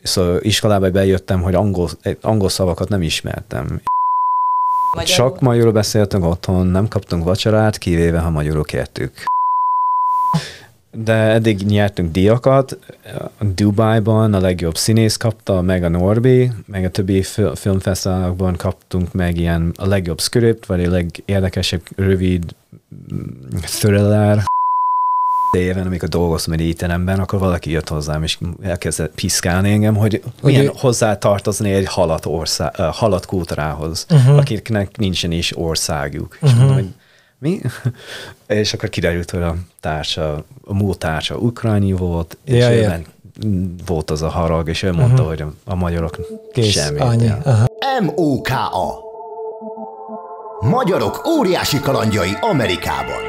Szóval iskolába bejöttem, hogy angol szavakat nem ismertem. Csak magyarul beszéltünk otthon, nem kaptunk vacsorát, kivéve ha magyarul kértük. De eddig nyertünk díjakat. Dubájban a legjobb színész kapta, meg a Norbi, meg a többi filmfesztiválokban kaptunk meg ilyen a legjobb script, vagy a legérdekesebb rövid thriller. Éven, amikor dolgoztam egy étteremben, akkor valaki jött hozzám, és elkezdett piszkálni engem, hogy milyen hozzátartozni egy halat kultúrához, akiknek nincsen is országjuk. És mondom, hogy mi? És akkor kiderült, hogy a múlt társa ukrányi volt, és volt az a harag, és ő mondta, hogy a magyarok semmit. MOKA Magyarok óriási kalandjai Amerikában.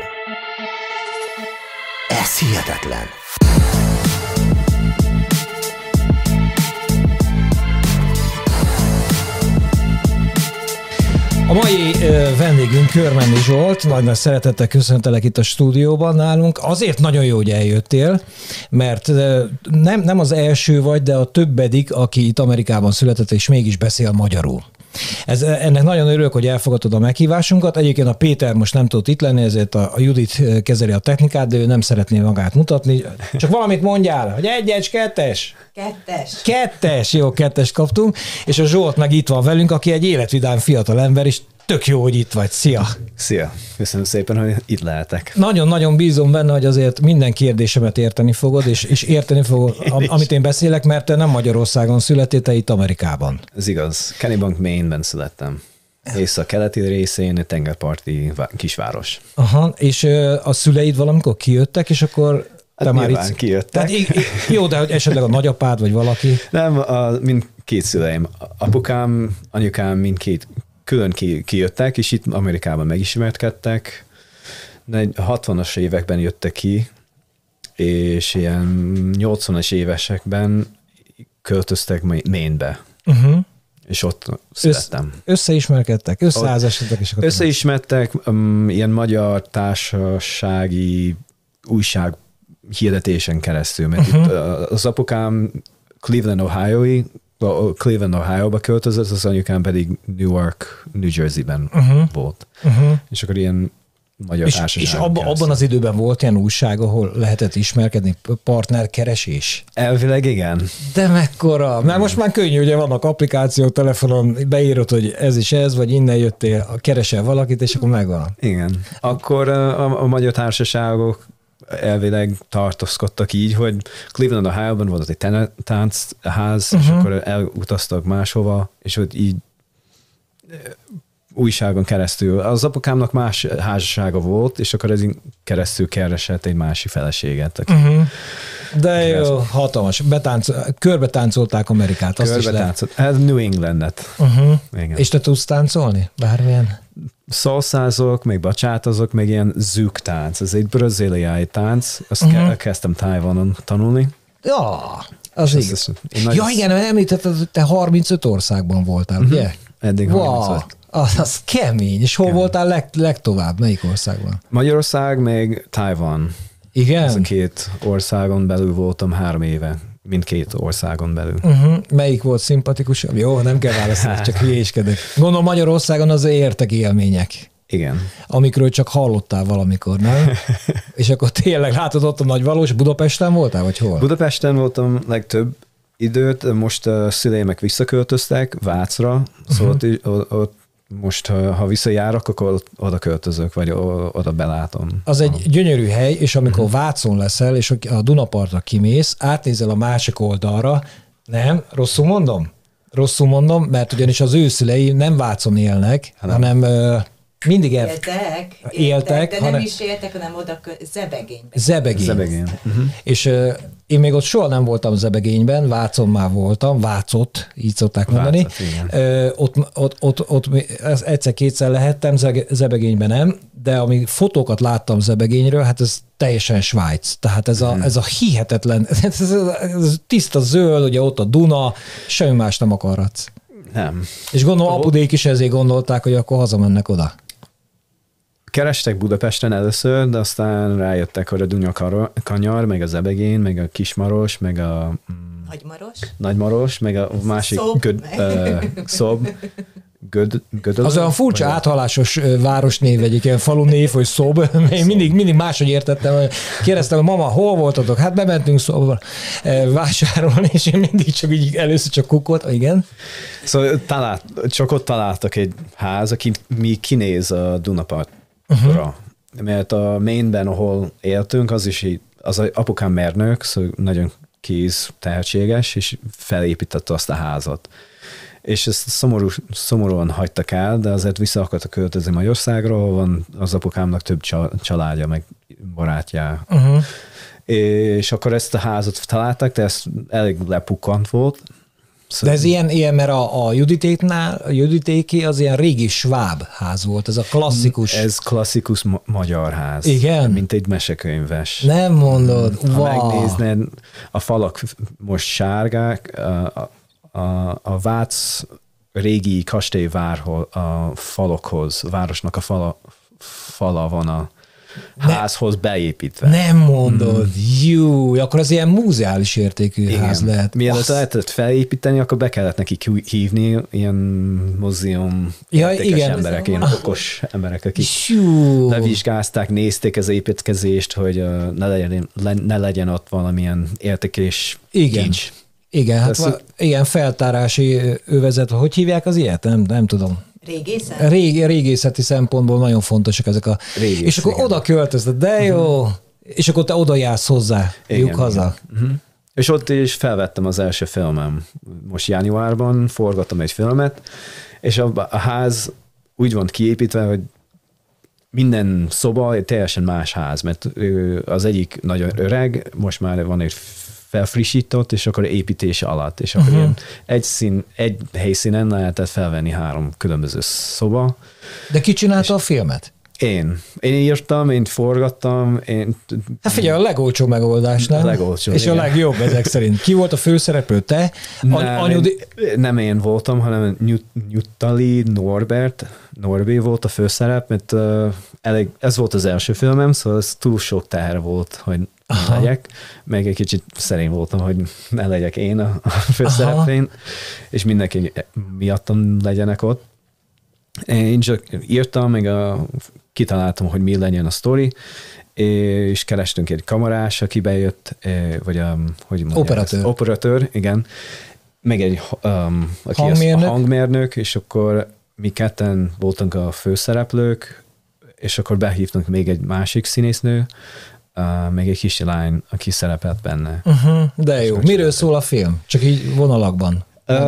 Ez hihetetlen. A mai vendégünk Körmendi Zsolt, nagy szeretettel köszöntelek itt a stúdióban nálunk. Azért nagyon jó, hogy eljöttél, mert nem az első vagy, de a többedik, aki itt Amerikában született, és mégis beszél magyarul. Ennek nagyon örülök, hogy elfogadod a meghívásunkat. Egyébként a Péter most nem tudott itt lenni, ezért a Judit kezeli a technikát, de ő nem szeretné magát mutatni. Csak valamit mondjál, hogy 1-1, 2-es? 2-es. 2-es, jó, 2-es kaptunk. És a Zsolt meg itt van velünk, aki egy életvidám fiatal ember, és tök jó, hogy itt vagy. Szia! Szia! Köszönöm szépen, hogy itt lehetek. Nagyon-nagyon bízom benne, hogy azért minden kérdésemet érteni fogod, és érteni fogod, amit én beszélek, mert te nem Magyarországon születtél, te itt Amerikában. Ez igaz. Kennebunk, Maine-ben születtem. Észak-keleti részén, tengerparti kisváros. Aha, és a szüleid valamikor kijöttek, és akkor te hát már itt kijöttek. Jó, de hogy esetleg a nagyapád, vagy valaki? Nem, mindkét szüleim. Apukám, anyukám mindkét külön kijöttek, és itt Amerikában megismerkedtek. De 60-as években jöttek ki, és ilyen 80-as évesekben költöztek Maine-be. És ott születtem. Összeismerkedtek, összeházasodtak, és akkor... Összeismertek, ilyen magyar társasági újság hirdetésen keresztül, mert itt az apukám Cleveland, Ohio-ba költözött, az anyukám pedig Newark, New Jersey-ben volt. És akkor ilyen magyar társaság. És abban az időben volt ilyen újság, ahol lehetett ismerkedni, partnerkeresés? Elvileg igen. De mekkora? Mert most már könnyű, ugye vannak applikációk, telefonon beírod, hogy ez is ez, vagy innen jöttél, keresel valakit, és akkor megvan. Igen. Akkor a magyar társaságok elvileg tartózkodtak így, hogy Cleveland, Ohio-ban volt egy táncház, és akkor elutaztak máshova, és hogy így újságon keresztül. Az apukámnak más házassága volt, és akkor ez keresztül keresett egy másik feleséget. Aki de jó, hatalmas. Körbe táncolták Amerikát. Ez New Englandet. És te tudsz táncolni? Bármilyen? Szalszázok, meg bacsátozok, meg ilyen zük tánc. Ez egy braziliai tánc. Azt kezdtem Tájvanon tanulni. Ja, az igaz. Ja, igen, említetted, hogy te 35 országban voltál, ugye? Eddig 35. Az kemény. És hol voltál legtovább? Melyik országban? Magyarország, meg Tájvan. Igen? Ez a két országon belül voltam 3 éve. Mindkét országon belül. Melyik volt szimpatikusabb? Jó, nem kell válaszolni, csak hülyéskedek. Gondolom Magyarországon azért értek élmények. Igen. Amikről csak hallottál valamikor, nem? És akkor tényleg látod ott a nagy valós, Budapesten voltál, vagy hol? Budapesten voltam legtöbb időt, most a szüleimek visszaköltöztek Vácra, szóval ott most, ha visszajárok, akkor oda költözök, vagy oda belátom. Az egy gyönyörű hely, és amikor Vácon leszel, és a Dunapartra kimész, átnézel a másik oldalra, nem? Rosszul mondom? Rosszul mondom, mert ugyanis az ő szülei nem Vácon élnek, hanem mindig éltek, de nem is éltek, hanem oda Zebegényben. Zebegény. És én még ott soha nem voltam Zebegényben, Vácon már voltam, Vácot, így szokták mondani. Ott egyszer-kétszer lehettem, Zebegényben nem, de amíg fotókat láttam Zebegényről, hát ez teljesen Svájc. Tehát ez a hihetetlen, ez tiszta zöld, ugye ott a Duna, semmi más nem akarhatsz. Nem. És gondolom apudék is ezért gondolták, hogy akkor hazamennek oda. Kerestek Budapesten először, de aztán rájöttek, hogy a Dunya kanyar, meg a Zebegén, meg a Kismaros, meg a Nagymaros, meg a másik Gödöl. Az olyan furcsa áthalásos városnév, egyik ilyen falunév, hogy Szob. Én mindig máshogy értettem. Kérdeztem, hogy mama, hol voltatok? Hát bementünk Szobba vásárolni, és én mindig csak így először csak kukot, igen. Szóval csak ott találtak egy ház, aki mi kinéz a Dunapartra. Mert a Maine-ben, ahol éltünk, az apukám mérnök, szóval nagyon tehetséges, és felépítette azt a házat. És ezt szomorúan hagytak el, de azért vissza akartak költözni Magyarországra, ahol van az apukámnak több családja, meg barátja. És akkor ezt a házat találtak, de ez elég lepukkant volt. De ez ilyen, mert a Juditéki az ilyen régi sváb ház volt, ez a klasszikus. Ez klasszikus magyar ház. Igen? Mint egy mesekönyves. Nem mondod? Ha megnéznéd, a falak most sárgák, a Vác régi kastélyvárhoz, a falokhoz, városnak a fala van a házhoz beépítve. Nem mondod, jó, akkor az ilyen múzeális értékű ház lehet. Mielőtt lehetett felépíteni, akkor be kellett neki hívni ilyen múzeum értékes emberek, ilyen okos emberek, akik levizsgázták, nézték az építkezést, hogy ne legyen ott valamilyen értékes kincs. Igen, hát igen, feltárási övezet, hogy hívják az ilyet? Nem tudom. Régészet? Régészeti szempontból nagyon fontosak ezek a... És akkor oda költöztet, de jó, és akkor te oda jársz hozzá, juk haza. És ott is felvettem az első filmem. Most januárban forgattam egy filmet, és a ház úgy van kiépítve, hogy minden szoba egy teljesen más ház, mert az egyik nagyon öreg, most már van egy felfrissított, és akkor építés alatt, és akkor ilyen egy helyszínen lehetett felvenni 3 különböző szoba. De ki csinálta a filmet? Én írtam, én forgattam. Hát figyelj, a legolcsó megoldás, nem? Legolcsó, és igen. A legjobb ezek szerint. Ki volt a főszereplő? Te? Nem én voltam, hanem Nyuttali Norbi volt a főszerep, mert ez volt az első filmem, szóval ez túl sok teher volt, hogy legyek. Meg egy kicsit szerény voltam, hogy ne legyek én a főszerepén, és mindenki miattam legyenek ott. Én csak írtam, meg kitaláltam, hogy mi legyen a sztori, és kerestünk egy kamerás, aki bejött, vagy operatőr, igen, meg egy aki hangmérnök, és akkor mi ketten voltunk a főszereplők, és akkor behívtunk még egy másik színésznő, meg egy kislány, aki szerepelt benne. De jó. Miről szól a film? Csak így vonalakban.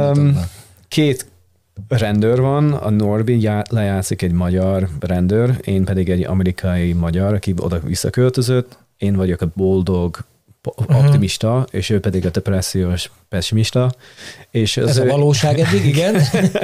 2 rendőr van, a Norbi lejátszik egy magyar rendőr, én pedig egy amerikai magyar, aki oda visszaköltözött, én vagyok a boldog optimista, és ő pedig a depressziós pessimista. És ez a valóság eddig, igen?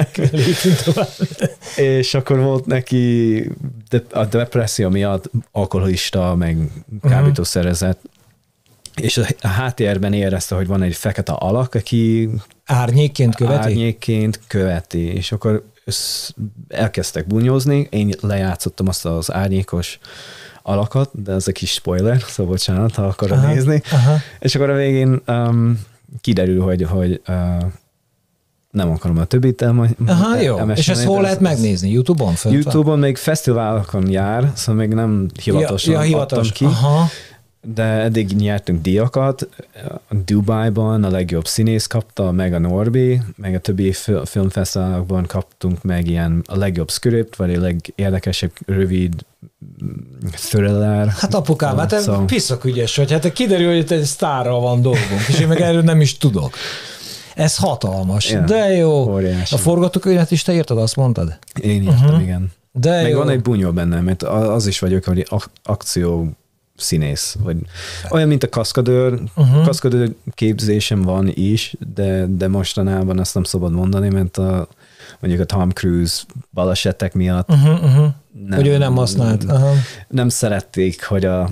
És akkor volt neki a depresszió miatt alkoholista, meg kábítószerezett, és a háttérben érezte, hogy van egy fekete alak, aki árnyékként követi, és akkor elkezdtek bunyózni, én lejátszottam azt az árnyékos alakat, de ez egy kis spoiler, szóval bocsánat, ha akarod nézni. És akkor a végén kiderül, hogy nem akarom a többit jó. És ezt hol lehet megnézni? YouTube-on? YouTube-on még fesztiválokon jár, szóval még nem hivatalosan adtam ki. De eddig nyertünk díjakat. Dubájban a legjobb színész kapta, meg a Norbi, meg a többi filmfesztiválokban kaptunk meg ilyen a legjobb script, vagy a legérdekesebb rövid thriller. Hát apukám, hát szóval... piszak ügyes vagy. Hát kiderül, hogy egy sztárral van dolgunk, és én meg erről nem is tudok. Ez hatalmas. Ja, de jó. Óriási. A forgatókönyvet is te írtad, azt mondtad? Én írtam, igen. De meg jó. van egy bunyó benne, mert az is vagyok, hogy akció színész, vagy olyan, mint a kaszkadőr. Kaszkadőr képzésem van is, de mostanában azt nem szabad mondani, mert mondjuk a Tom Cruise balesetek miatt hogy ő nem használt. Nem szerették, hogy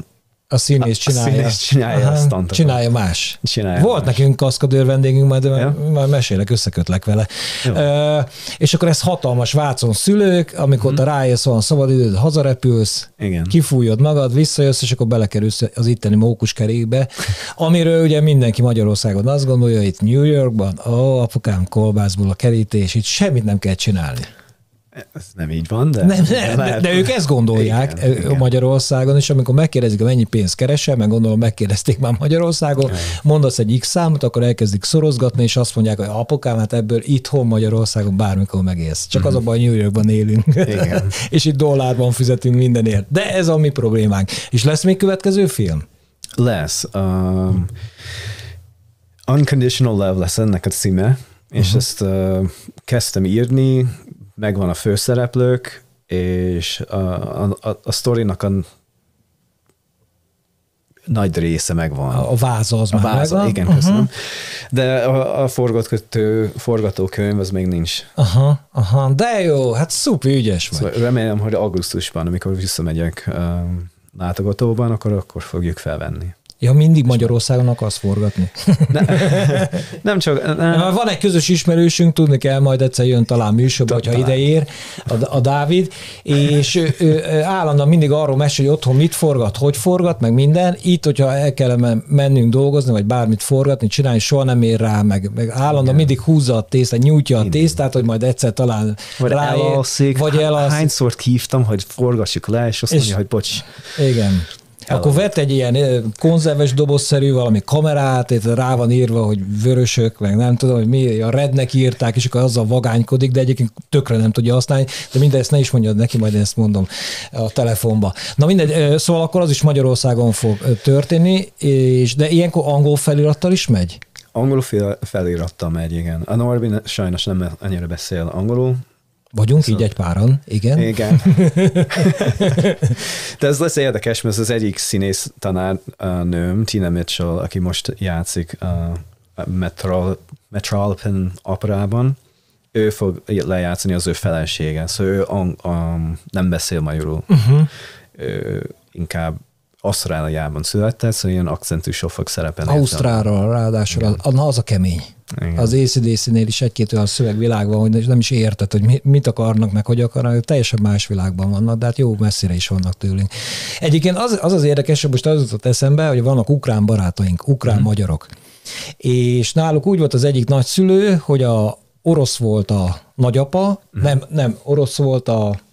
A színész csinálja. A színész csinálja azt Anton. Csinálja más. Csinálja Volt más. nekünk kaszkadőr vendégünk, majd mesélek, összekötlek vele. És akkor ez hatalmas vácon szülők, amikor te rájössz, van szabadidőd, hazarepülsz, igen. kifújod magad, visszajössz, és akkor belekerülsz az itteni mókuskerékbe, amiről ugye mindenki Magyarországon azt gondolja, itt New Yorkban, apukám, kolbászból a kerítés, itt semmit nem kell csinálni. Ez nem így van, de... De ők ezt gondolják igen. Magyarországon, és amikor megkérdezik, hogy mennyi pénzt keresel, meg gondolom megkérdezték már Magyarországon, igen. mondasz egy X számot, akkor elkezdik szorozgatni, és azt mondják, hogy apukám, hát ebből itthon Magyarországon bármikor megélsz. Csak az a baj, New Yorkban élünk. És itt dollárban fizetünk mindenért. De ez a mi problémánk. És lesz még következő film? Lesz. Unconditional Love lesz ennek a címe, és ezt kezdtem írni, megvan a főszereplők, és a sztorinak a nagy része megvan. A váza az a már váza, megvan? igen, köszönöm. De a forgatókönyv az még nincs. Aha, de jó, hát szuper ügyes vagy. Szóval remélem, hogy augusztusban, amikor visszamegyek látogatóban, akkor fogjuk felvenni. Ja, mindig Magyarországon akarsz forgatni. Nem csak... Van egy közös ismerősünk, tudni kell, majd egyszer jön talán műsorba, hogyha ide ér a Dávid, és ő állandóan mindig arról mesél, hogy otthon mit forgat, hogy forgat, meg minden. Itt, hogyha el kell mennünk dolgozni, vagy bármit forgatni, csinálni, soha nem ér rá, meg állandóan mindig húzza a tésztát, nyújtja a tésztát, hogy majd egyszer talán ráér. Vagy elalszik. Hányszor hívtam, hogy forgassuk le, és azt mondja, hogy bocs. Igen. Akkor vett egy ilyen konzerves dobozszerű valami kamerát, itt rá van írva, hogy vörösök, meg nem tudom, hogy mi, a rednek írták, és akkor azzal vagánykodik, de egyébként tökre nem tudja használni, de mindezt ne is mondjad neki, majd én ezt mondom a telefonba. Na mindegy, szóval akkor az is Magyarországon fog történni, de ilyenkor angol felirattal is megy? Angol felirattal megy, igen. A Norbi sajnos nem annyira beszél angolul. Vagyunk így egy páran, igen. Igen. De ez lesz érdekes, mert az egyik színész tanárnőm, Tina Mitchell, aki most játszik a Metropolitan Operában, ő fog lejátszani az ő felesége, szóval ő nem beszél magyarul. Ő inkább Ausztráliában született, szóval ilyen akcentussal fog szerepelni. Ausztrálról ráadásul, az a kemény. Igen. Az AC/DC-nél is egy-két olyan szövegvilág van, hogy nem is érted, hogy mit akarnak, meg hogy akarnak, teljesen más világban vannak, de hát jó, messzire is vannak tőlünk. Egyébként az érdekes, hogy most az jutott eszembe, hogy vannak ukrán barátaink, ukrán magyarok. És náluk úgy volt az egyik nagyszülő, hogy orosz volt a nagyapa, nem, orosz volt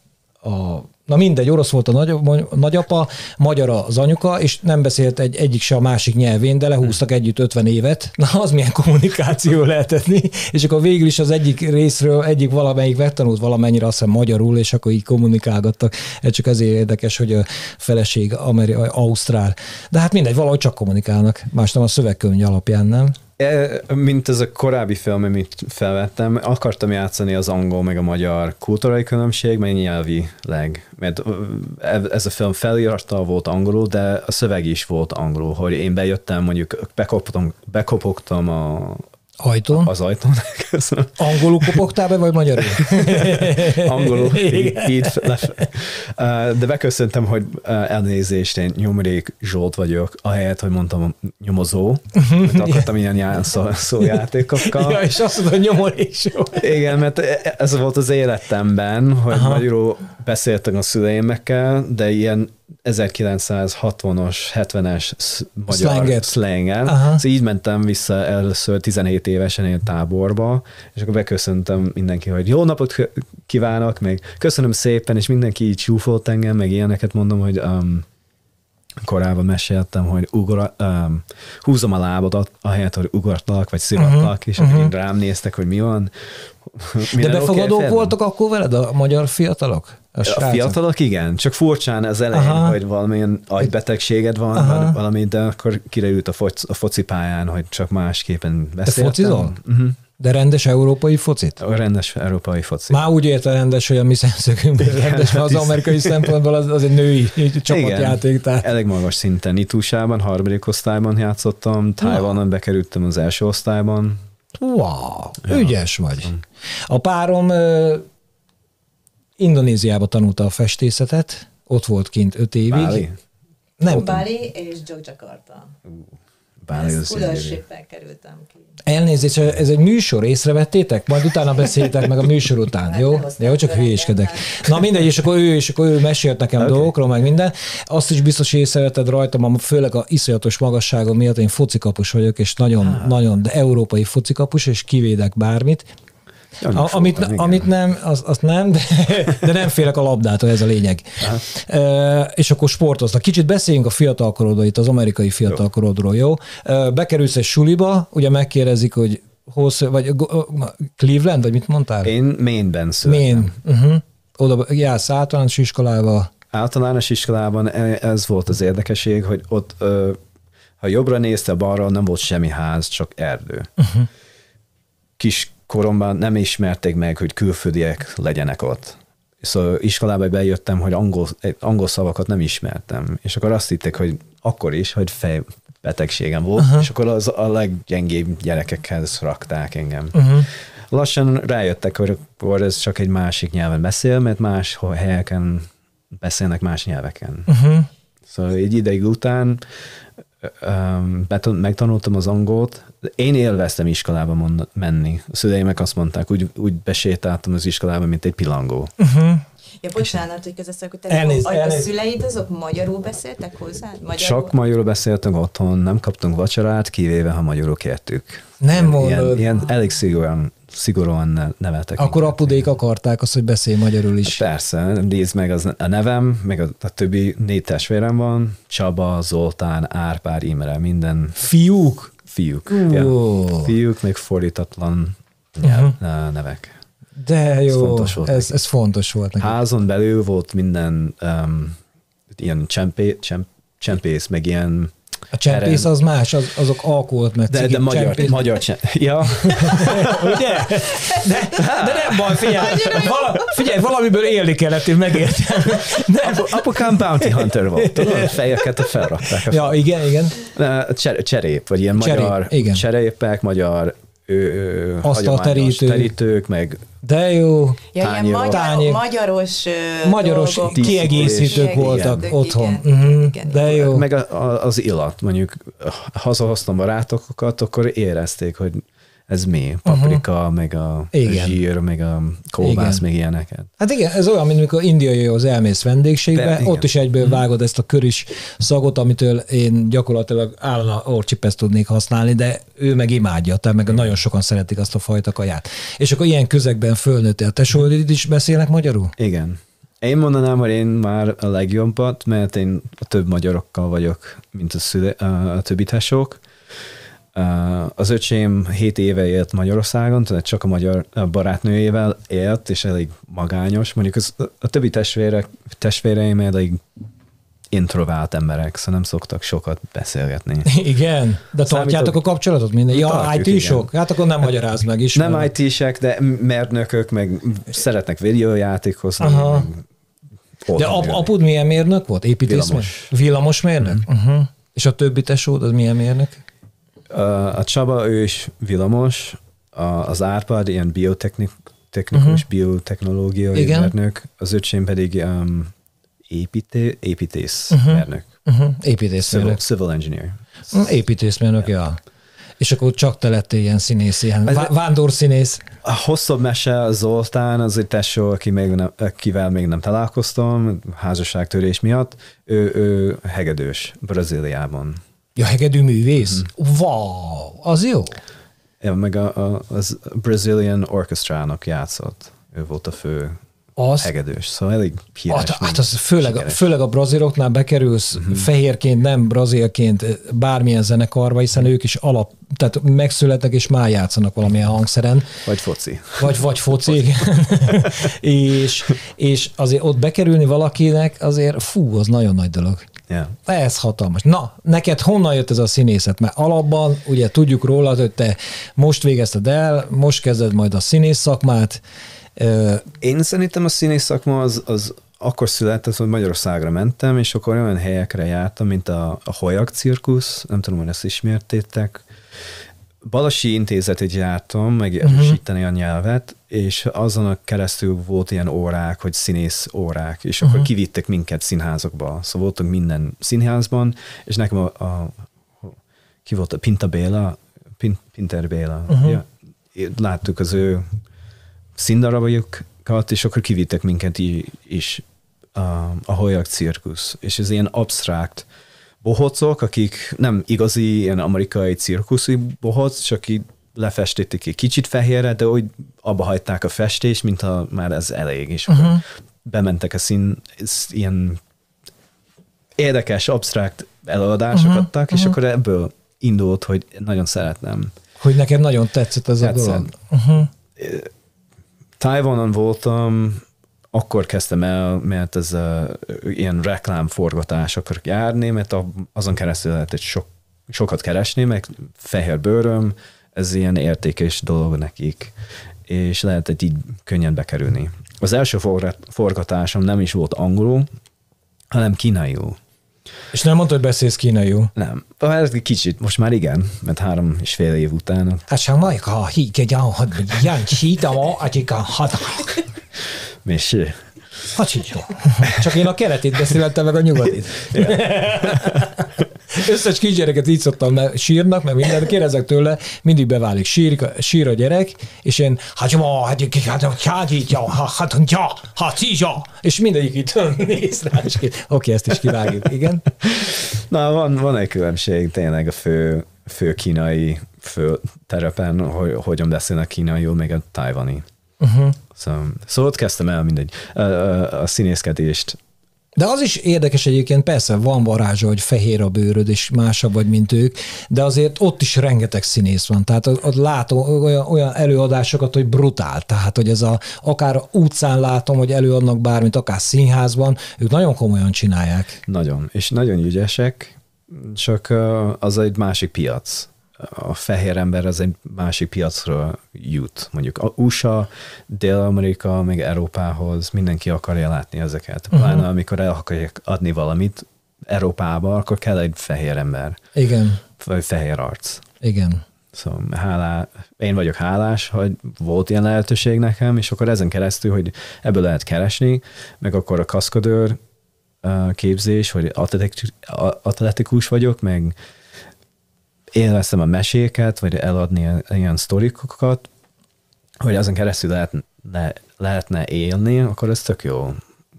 na mindegy, orosz volt a nagyapa, magyar az anyuka, és nem beszélt egyik se a másik nyelvén, de lehúztak együtt 50 évet. Na, az milyen kommunikáció lehetett, és akkor végül is az egyik részről, valamelyik megtanult valamennyire, azt hiszem magyarul, és akkor így kommunikálgattak. Ez csak ezért érdekes, hogy a feleség ausztrál. De hát mindegy, valahogy csak kommunikálnak. Más nem a szövegkönyv alapján, nem? Mint ez a korábbi film, amit felvettem, akartam játszani az angol meg a magyar kultúrai különbség, meg nyelvileg. Mert ez a film felirattal volt angolul, de a szöveg is volt angolul, hogy én bejöttem, mondjuk bekopogtam ajtón? Az ajtón. Angolul kopogtál be, vagy magyarul? Angolul. Így de beköszöntem, hogy elnézést, én Nyomorék Zsolt vagyok, ahelyett, hogy mondtam nyomozó, mert akartam ilyen szójátékokkal. Ja, és azt mondod, Nyomorék Zsolt. Igen, mert ez volt az életemben, hogy magyarul beszéltek a szüleimekkel, de ilyen 1960-as, 70-es magyar szlengen. Szóval így mentem vissza először 17 évesen egy táborba, és akkor beköszöntem mindenki, hogy jó napot kívánok, meg köszönöm szépen, és mindenki így csúfolt engem, meg ilyeneket mondom, hogy korábban meséltem, hogy húzom a lábadat, ahelyett, hogy ugartlak, vagy szivatlak, és akkor rám néztek, hogy mi van. De befogadók voltak akkor veled a magyar fiatalok? A fiatalok igen, csak furcsán az elején, hogy valamilyen agybetegséged van, valami, de akkor kiderült a focipályán, hogy csak másképpen beszéltem. Te focizol? De rendes európai focit? A rendes európai focit. Már úgy érte rendes, hogy a mi szemszögünkben rendes, mert az amerikai szempontból az egy női csapatjáték. Tehát. Elég magas szinten. Itt USA-ban, 3. osztályban játszottam, Tajvanon bekerültem az első osztályban. Wow, ügyes vagy. A párom Indonéziában tanulta a festészetet, ott volt kint 5 évig. Báli? Nem Bali és Jakarta. Bali az Scholarship-el kerültem ki. Elnézést, ez egy műsor, észrevettétek? Majd utána beszéltek meg a műsor után, jó? Jó, csak hülyéskedek. Na mindegy, és akkor ő mesélt nekem dolgokról, meg minden. Azt is biztos észrevetted rajtam, főleg a iszonyatos magasságom miatt, én focikapus vagyok, és nagyon, de európai focikapus, és kivédek bármit. Amit nem, azt nem, de nem félek a labdától, ez a lényeg. És akkor sportoznak. Kicsit beszéljünk a fiatalkorodról, itt az amerikai fiatalkorodról, jó? Bekerülsz egy suliba, ugye megkérdezik, hogy vagy Cleveland, vagy mit mondtál? Én Maine-ben születtem. Maine. Oda jársz általános iskolába? Általános iskolában ez volt az érdekesség, hogy ott, ha jobbra nézte, balra nem volt semmi ház, csak erdő. Kis koromban nem ismerték meg, hogy külföldiek legyenek ott. Szóval iskolába bejöttem, hogy angol szavakat nem ismertem. És akkor azt hitték, hogy akkor is, hogy fejbetegségem volt, és akkor az a leggyengébb gyerekekhez rakták engem. Lassan rájöttek, hogy ez csak egy másik nyelven beszél, mert más helyeken beszélnek más nyelveken. Szóval egy ideig után megtanultam az angolt. Én élveztem iskolába menni. A szüleimek azt mondták, úgy besétáltam az iskolába, mint egy pillangó. Ja, bocsánat, hogy közösszök, hogy a szüleid azok magyarul beszéltek hozzá? Csak magyarul beszéltünk otthon, nem kaptunk vacsorát, kivéve, ha magyarul kértük. Nem mondod. Ilyen elég szigorúan neveltek. Akkor apudék akarták azt, hogy beszélj magyarul is. Persze, nézd meg a nevem, meg a többi 4 testvérem van, Csaba, Zoltán, Árpád, Imre, minden. Fiúk? Fiúk. Ja. Fiúk, még fordítatlan nevek. De jó, ez fontos volt neki. Házon belül volt minden ilyen csempész, meg ilyen... A csempész az más, azok alkoholt, meg de magyar ja. Ugye? De nem baj, figyelj, valamiből élni kellett, én megértem. Apukám bounty hunter volt, tudod? Fejeket felrakták. Ja, igen. Cserép, vagy ilyen magyar cserépek, magyar terítők, meg de jó. Ja, ilyen magyaros kiegészítők voltak otthon. Igen. De jó. Meg az illat, mondjuk hazahoztam barátokat, akkor érezték, hogy ez mi? Paprika, meg a zsír, meg a kolbász, meg ilyeneket. Hát igen, ez olyan, mint amikor indiaihoz elmész vendégségbe, ott is egyből vágod ezt a köris szagot, amitől én gyakorlatilag állandóan orcsipeszt tudnék használni, de ő meg imádja, tehát meg nagyon sokan szeretik azt a fajta kaját. És akkor ilyen közegben fölnőttél. Tesóid is beszélnek magyarul? Igen. Én mondanám, hogy én már a legjobbat, mert én több magyarokkal vagyok, mint a többi tesók. Az öcsém 7 éve élt Magyarországon, tehát csak a magyar barátnőjével élt, és elég magányos. Mondjuk a többi testvéreim elég introvált emberek, szóval nem szoktak sokat beszélgetni. Igen, de tartjátok a kapcsolatot minden? Ja, IT-sok? Hát akkor nem magyaráz meg is. Nem IT-sek, de mérnökök, meg szeretnek videójátékhoz. De apud milyen mérnök volt? Építészmérnök? Villamosmérnök? És a többi tesód, az milyen mérnök? A Csaba, ő is villamos, az Árpád ilyen biotechnikus, biotechnológiai mérnök, az öcsém pedig építészmérnök. Építészmérnök. Civil engineer. Építészmérnök, ja. És akkor csak te lettél ilyen színész, ilyen vándorszínész. A hosszabb mese Zoltán, az egy tesó, akivel még nem találkoztam, házasságtörés miatt. Ő hegedős Brazíliában. Ja, hegedű művész? Wow, az jó. Ja, meg az Brazilian Orchestra-nak játszott. Ő volt a fő hegedős, szóval elég híres. Hát az főleg a braziloknál bekerülsz fehérként, nem brazilként bármilyen zenekarba, hiszen ők is tehát megszületnek és már játszanak valamilyen hangszeren. Vagy foci. Vagy foci. és azért ott bekerülni valakinek azért az nagyon nagy dolog. Yeah. Ez hatalmas. Na, neked honnan jött ez a színészet? Mert alapban ugye tudjuk róla, hogy te most végezted el, most kezded majd a színész szakmát. Én szerintem a színész szakma az akkor született, hogy Magyarországra mentem, és akkor olyan helyekre jártam, mint a Holyag cirkusz, nem tudom, hogy ezt ismertétek. Balasi Intézetet jártam, meg erősíteni a nyelvet, és azon keresztül volt ilyen órák, hogy színész órák, és akkor kivittek minket színházakba. Szóval voltunk minden színházban, és nekem ki volt a Pinter Béla. Ja, láttuk az ő színdarabjukat, és akkor kivittek minket is a Hoyak cirkusz. És ez ilyen absztrákt bohócok, akik nem igazi ilyen amerikai cirkuszi bohóc, csak így lefestették egy kicsit fehérre, de úgy abba hagyták a festést, mint ha már ez elég, és bementek a ilyen érdekes, absztrákt előadásokat adtak, és akkor ebből indult, hogy nagyon szeretném. Hogy neked nagyon tetszett ez a dolog. Taiwanon voltam, akkor kezdtem el, mert ez ilyen reklámforgatás akar járni, mert azon keresztül lehetett sokat keresni, meg fehér bőröm, ez ilyen értékes dolog nekik, és lehetett így könnyen bekerülni. Az első forgatásom nem is volt angolul, hanem kínaiul. És nem mondtad, hogy beszélsz kínaiul? Nem. Ez kicsit, most már igen, mert 3,5 év után. Mésé. Csak én a keletét beszéltem meg a nyugatit. Összes kisgyereket így szoktam, mert sírnak, meg mindent kérdezek tőle, mindig beválik. Sír a gyerek, és én és mindegyik itt néz rá, és oké, ezt is kivágjuk, igen. Na, van egy különbség tényleg a fő kínai fő terepen, hogy hogyan beszélnek kínaiul, még a tajvani. Szóval ott kezdtem el mindegy a színészkedést. De az is érdekes egyébként, persze van varázsa, hogy fehér a bőröd, és másabb vagy, mint ők, de azért ott is rengeteg színész van. Tehát ott látom olyan előadásokat, hogy brutál. Tehát, hogy ez akár utcán látom, hogy előadnak bármit, akár színházban, ők nagyon komolyan csinálják. Nagyon, és nagyon ügyesek, csak az egy másik piac. A fehér ember az egy másik piacra jut. Mondjuk a USA, Dél-Amerika, meg Európához mindenki akarja látni ezeket. Pláne amikor el akarják adni valamit Európába, akkor kell egy fehér ember. Igen. Vagy fehér arc. Igen. Szóval én vagyok hálás, hogy volt ilyen lehetőség nekem, és akkor ezen keresztül, hogy ebből lehet keresni, meg akkor a kaszkadőr képzés, hogy atletikus vagyok, meg élveztem a meséket, vagy eladni ilyen sztorikokat, hogy azon keresztül lehetne élni, akkor ez tök jó.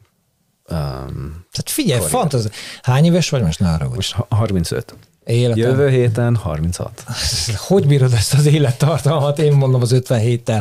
Tehát figyelj, fantázia. Hány éves vagy most nára? Most 35. Életem. Jövő héten 36. Hogy bírod ezt az élettartalmat? Én mondom az 57-tel.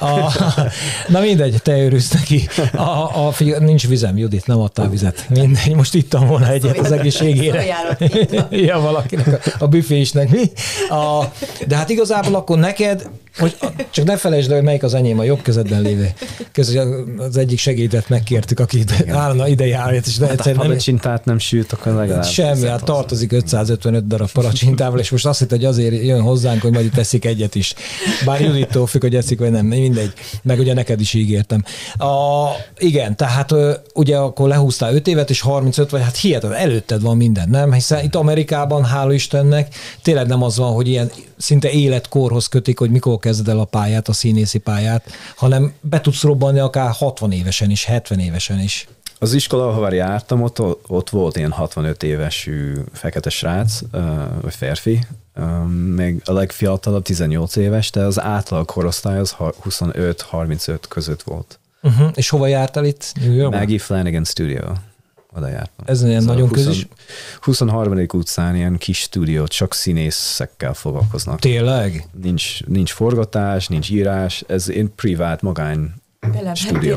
Na mindegy, te örülsz neki. Nincs vizem, Judit, nem adtál vizet. Mindegy, most ittam volna egyet az egészségére. Ja, valakinek a büfésnek. Mi? De hát igazából akkor neked, hogy csak ne felejtsd el, hogy melyik az enyém, a jobb kezedben lévő. Az egyik segédet megkértük, aki állna ide jár. Hát a palacsintát nem süt, akkor legalább. Semmi, hát tartozik 555 darab palacsintával, és most azt hitt, hogy azért jön hozzánk, hogy majd itt eszik egyet is. Bár Judittól függ, hogy eszik, vagy nem, mindegy. Meg ugye neked is ígértem. Igen, tehát ugye akkor lehúztál 5 évet, és 35 vagy, hát hihetetlen, előtted van minden, nem? Hiszen itt Amerikában, hála Istennek, tényleg nem az van, hogy ilyen szinte életkorhoz kötik, hogy mikor kezded el a pályát, a színészi pályát, hanem be tudsz robbanni akár 60 évesen is, 70 évesen is. Az iskola, ahová jártam, ott volt ilyen 65 évesű fekete srác, vagy férfi, még a legfiatalabb 18 éves, de az átlag korosztály az 25-35 között volt. És hova jártál itt? New Yorkban? Maggie Flanagan Studio. Oda jártam. Ez ilyen szóval nagyon közös. 23. utcán ilyen kis stúdiót, csak színészekkel foglalkoznak. Tényleg? Nincs forgatás, nincs írás, ez én privát magány stúdió.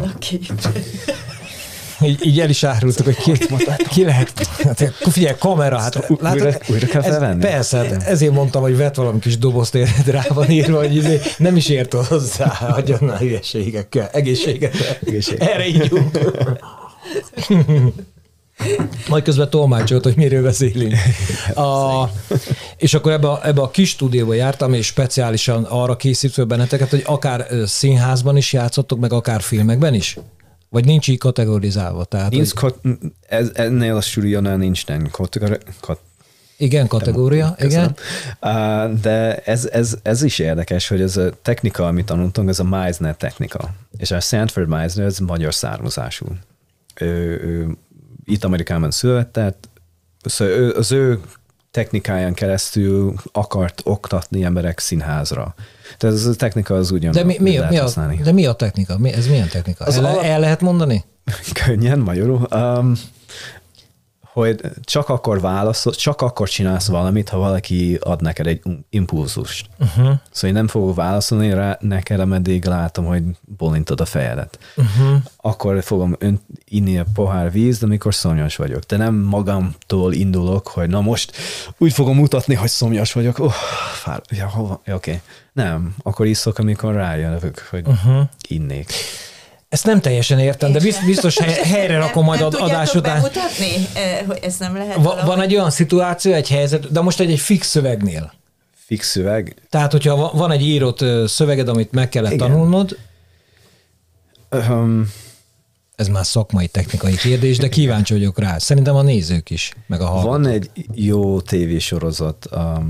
Így el is árultuk, hogy ki lehet. Hát, figyelj, kamera, hát újra kell felvenni? Persze, hát ezért mondtam, hogy vett valami kis dobozt, rá van írva, hogy nem is ért hozzá, hagyjon a hülyeségekkel. Egészséget. Erre ígyunk. Majd közben tolmácsolt, hogy miről beszélünk. És akkor ebbe a kis stúdióba jártam, és speciálisan arra készítve benneteket, hogy akár színházban is játszottok, meg akár filmekben is? Vagy nincs így kategorizálva? Tehát, ennél a stúdiónál nincs Igen, kategória, igen. De ez is érdekes, hogy ez a technika, amit tanultunk, ez a Meisner technika. És a Sanford Meisner, ez magyar származású. Ő itt Amerikában született, szóval az ő technikáján keresztül akart oktatni emberek színházra. Tehát ez a technika az ugyan lehet használni. De mi a technika? Ez milyen technika? El lehet mondani? Könnyen, magyarul. Hogy csak akkor csinálsz valamit, ha valaki ad neked egy impulzust. Szóval én nem fogok válaszolni rá neked, ameddig látom, hogy bolintod a fejedet. Akkor fogom inni a pohár víz, de amikor szomjas vagyok. De nem magamtól indulok, hogy na most úgy fogom mutatni, hogy szomjas vagyok. Oké. Nem, akkor iszok, amikor rájövök, hogy innék. Ezt nem teljesen értem, de biztos helyre rakom majd adás után. Bemutatni, hogy ez nem lehet Van egy olyan szituáció, egy helyzet, de most egy fix szövegnél. Fix szöveg? Tehát, hogyha van egy írott szöveged, amit meg kellett tanulnod, ez már szakmai, technikai kérdés, de kíváncsi vagyok rá. Szerintem a nézők is, meg a hallgatók. Van egy jó tévésorozat,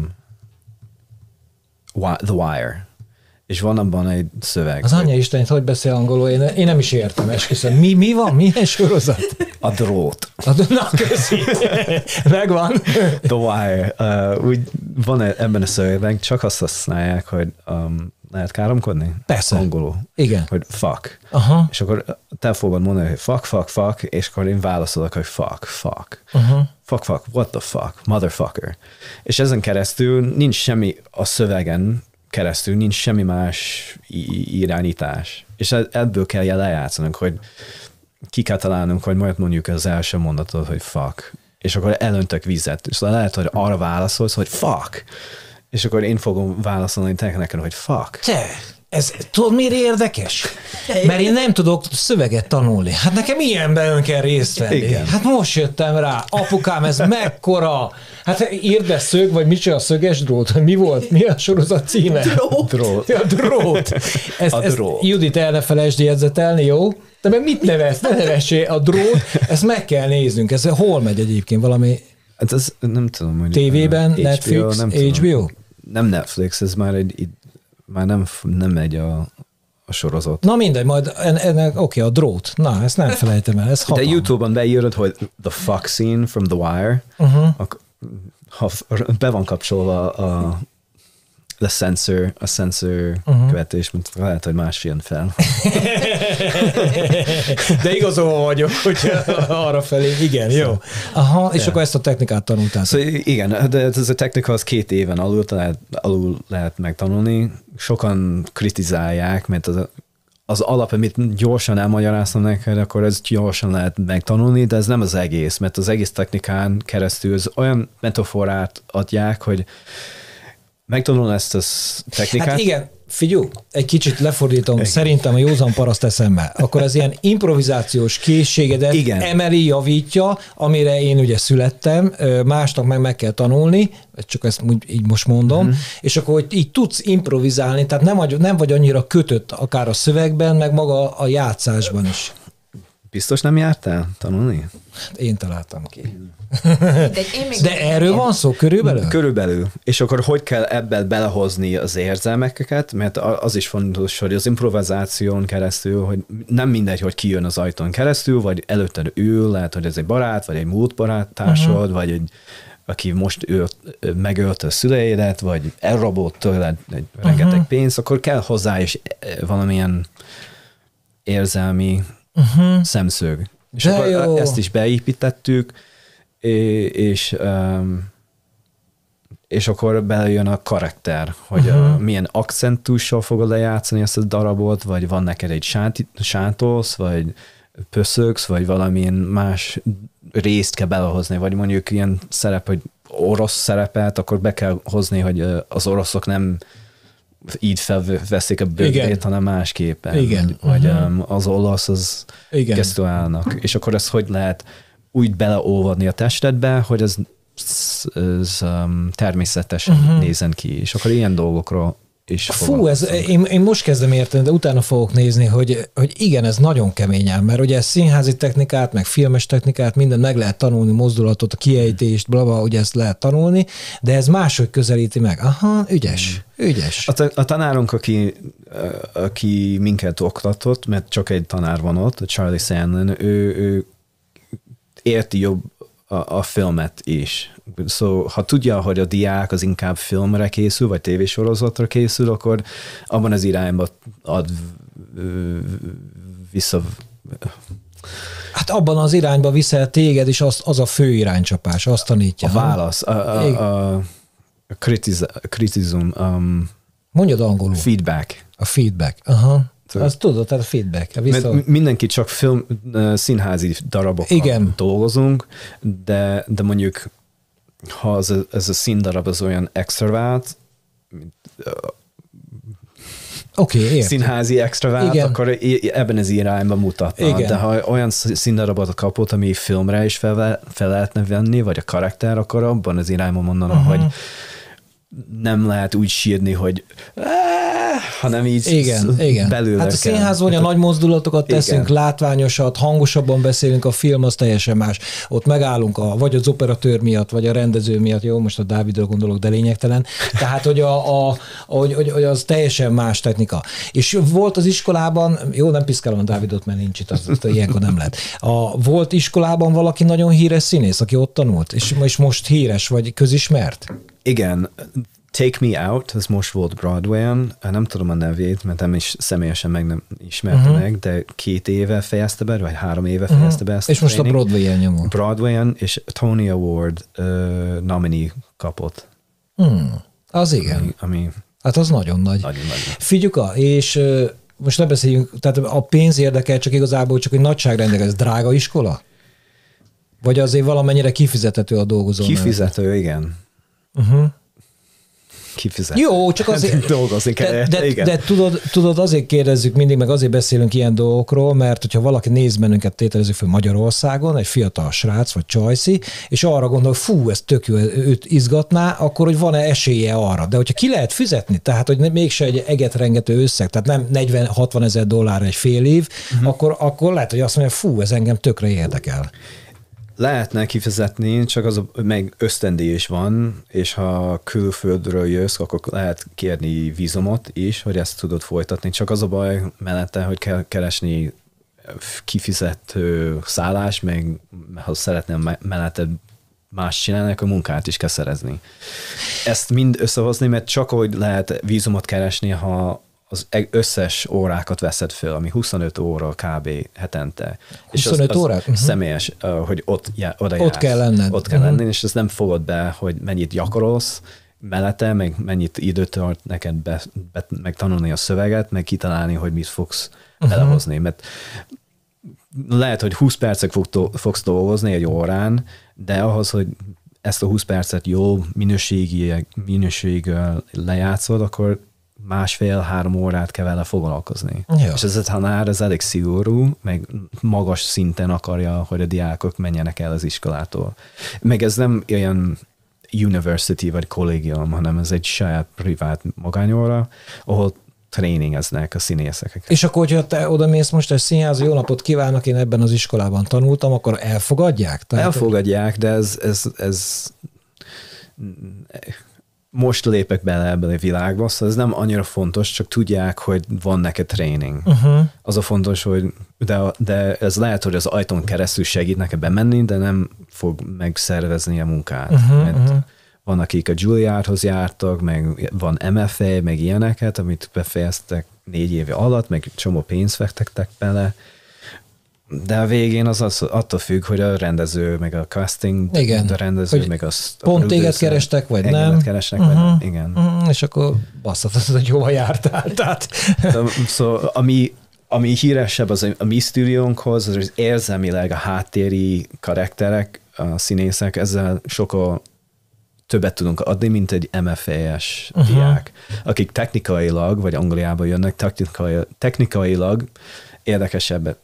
The Wire. És van abban egy szöveg. Az anyja Istenit, hogy beszél angolul? Én nem is értem, esküszöm. Mi van? Milyen sorozat? A drót. Na, köszi. Megvan. The Wire. Úgy van ebben a szövegben, csak azt használják, hogy lehet káromkodni? Persze. Angolul. Igen. Hogy fuck. Aha. És akkor te fogod mondani, hogy fuck, és akkor én válaszolok, hogy fuck. Fuck, what the fuck, motherfucker. És ezen keresztül nincs semmi a szövegen, keresztül nincs semmi más irányítás. És ebből kell lejátszanunk, hogy ki kell találnunk, hogy majd mondjuk az első mondatot, hogy fuck. És akkor elöntök vizet. És lehet, hogy arra válaszolsz, hogy fuck. És akkor én fogom válaszolni neked, hogy fuck. Ez tudod, miért érdekes? Mert én nem tudok szöveget tanulni. Hát nekem ilyenben kell részt venni. Igen. Hát most jöttem rá. Apukám, ez mekkora? Hát írd be szög, vagy micsoda szöges drót? Mi volt? Mi a sorozat címe? Drót. Ja, drót. Ezt Judit, el ne felejtsd jegyzetelni, jó? De meg mit nevezd? Ne nevessél a drót. Ezt meg kell néznünk. Ez hol megy egyébként? Valami hát ez nem tudom, hogy TV-ben, Netflix, HBO? Nem Netflix, ez már nem megy a sorozat. Na mindegy, majd oké, a drót. Na, ezt nem felejtem el, ez hatalmas. De YouTube-on beírod, hogy the fuck scene from The Wire, ha be van kapcsolva a sensor követés, mint lehet, hogy más jön fel. De igazolva vagyok, hogy arra felé, igen, jó. Aha, és akkor ezt a technikát tanultál. Szóval igen, de ez a technika az 2 éven alul lehet megtanulni. Sokan kritizálják, mert az alap, amit gyorsan elmagyaráztam neked, akkor ez gyorsan lehet megtanulni, de ez nem az egész, mert az egész technikán keresztül az olyan metaforát adják, hogy megtanulni ezt a technikát. Hát igen, figyelj, egy kicsit lefordítom, szerintem a józan paraszt eszembe. Akkor az ilyen improvizációs készségedet emeli, javítja, amire én ugye születtem, másnak meg kell tanulni, csak ezt így most mondom, és akkor hogy így tudsz improvizálni, tehát nem vagy annyira kötött akár a szövegben, meg maga a játszásban is. Biztos nem jártál tanulni? Én találtam ki. De erről van szó körülbelül? Körülbelül. És akkor hogy kell ebben belehozni az érzelmeket, mert az is fontos, hogy az improvizáción keresztül, hogy nem mindegy, hogy ki jön az ajtón keresztül, vagy előtted ül, lehet, hogy ez egy barát, vagy egy múlt baráttársad, vagy aki most megölte a szüleidet, vagy elrabolt tőled egy rengeteg pénzt, akkor kell hozzá is valamilyen érzelmi szemszög. És akkor ezt is beépítettük, és akkor belejön a karakter, hogy milyen akcentussal fogod lejátszani ezt a darabot, vagy van neked egy sántolsz, vagy pöszögsz, vagy valamilyen más részt kell belehozni, vagy mondjuk ilyen szerep, hogy orosz szerepet, akkor be kell hozni, hogy az oroszok nem így felveszik a bőrét, hanem másképpen. Igen. Vagy az olasz, az gesztuálnak. És akkor ezt hogy lehet úgy beleolvadni a testedbe, hogy ez természetesen nézen ki. És akkor ilyen dolgokról is Fú, én most kezdem érteni, de utána fogok nézni, hogy igen, ez nagyon keményen, mert ugye színházi technikát, meg filmes technikát, minden meg lehet tanulni, mozdulatot, a kiejtést, blabla, ugye ezt lehet tanulni, de ez máshogy közelíti meg. Aha, ügyes. A tanárunk, aki minket oktatott, mert csak egy tanár van ott, a Charlie Sandlin, ő érti jobb a filmet is. Szóval, ha tudja, hogy a diák az inkább filmre készül, vagy tévésorozatra készül, akkor abban az irányba ad vissza. Hát abban az irányba viszel téged, és az a fő iránycsapás, azt tanítja. A válasz, a kritizum. Mondjad angolul. Feedback. A feedback, aha. Azt tudod, tehát a feedback. Mindenki csak színházi darabokkal dolgozunk, de mondjuk, ha ez a színdarab az olyan extravált, színházi extravált, akkor ebben az irányba mutatna. De ha olyan színdarabot kapott, ami filmre is fel lehetne venni, vagy a karakter, akkor abban az irányban mondana, hogy nem lehet úgy sírni, hogy hanem így belőle. Hát a színházban a nagy mozdulatokat teszünk, látványosat, hangosabban beszélünk, a film az teljesen más. Ott megállunk vagy az operatőr miatt, vagy a rendező miatt, jó, most a Dávidra gondolok, de lényegtelen. Tehát, hogy az teljesen más technika. És volt az iskolában, jó, nem piszkálom a Dávidot, mert nincs itt, az ilyenkor nem lehet. Volt iskolában valaki nagyon híres színész, aki ott tanult, és most híres, vagy közismert? Igen, Take Me Out, ez most volt Broadway-on, nem tudom a nevét, mert nem is személyesen meg nem ismerte meg, de 2 éve fejezte be, vagy 3 éve fejezte be ezt. És most a Broadway-en nyomul. Broadway-on, és Tony Award nominee kapott. Az igen. Ami hát az nagyon nagy. Figyuka, és most ne beszéljünk, tehát a pénz érdekel, csak igazából csak egy nagyságrendek, ez drága iskola? Vagy azért valamennyire kifizethető a dolgozó? Kifizető, igen. Kifizet. Jó, csak azért dolgozni kell. De tudod, azért kérdezzük mindig, meg azért beszélünk ilyen dolgokról, mert hogyha valaki néz bennünket, tételezzük fel Magyarországon, egy fiatal srác, vagy csajszi, és arra gondol, fú, ez tök jó, őt izgatná, akkor hogy van-e esélye arra. De hogyha ki lehet fizetni, tehát hogy mégse egy egetrengető összeg, tehát nem $40-60 ezer egy fél év, akkor lehet, hogy azt mondja, fú, ez engem tökre érdekel. Lehetne kifizetni, csak az meg ösztöndíj is van, és ha külföldről jössz, akkor lehet kérni vízumot is, hogy ezt tudod folytatni. Csak az a baj mellette, hogy kell keresni kifizető szállás, meg ha szeretném mellette más csinálni, akkor munkát is kell szerezni. Ezt mind összehozni, mert csak hogy lehet vízumot keresni, ha az összes órákat veszed föl, ami 25 óra kb. Hetente. 25 órát? Személyes, hogy oda ott kell lenned. Ott kell lenni, és ezt nem fogod be, hogy mennyit gyakorolsz mellette, meg mennyit időt tart neked megtanulni a szöveget, meg kitalálni, hogy mit fogsz belehozni. Mert lehet, hogy 20 percig fogsz dolgozni egy órán, de ahhoz, hogy ezt a 20 percet jó minőséggel lejátszod, akkor 1,5-3 órát kell vele foglalkozni. Jó. És ez a tanár, ez elég szigorú, meg magas szinten akarja, hogy a diákok menjenek el az iskolától. Meg ez nem olyan university vagy kollégium, hanem ez egy saját privát magányóra, ahol tréningeznek a színészek. És akkor, hogyha te oda mész most egy színház, jó napot kívánok, én ebben az iskolában tanultam, akkor elfogadják? Tehát elfogadják, de ez most lépek bele ebben a világba, szóval ez nem annyira fontos, csak tudják, hogy van neked tréning. Az a fontos, hogy de ez lehet, hogy az ajtón keresztül segít neked bemenni, de nem fog megszervezni a munkát. Mert van, akik a Juilliardhoz jártak, meg van MFA, meg ilyeneket, amit befejeztek 4 éve alatt, meg csomó pénzt fektettek bele. De a végén az attól függ, hogy a rendező, meg a casting, a rendező, meg a pont téged kerestek, vagy nem? Keresnek, vagy nem. Igen. És akkor basszat, hogy hova jártál. Tehát. Szóval, ami híresebb az a mi stúdiónkhoz, az érzelmileg a háttéri karakterek, a színészek, ezzel sokkal többet tudunk adni, mint egy MFA-es diák, akik technikailag, vagy Angliába jönnek, technikailag érdekesebb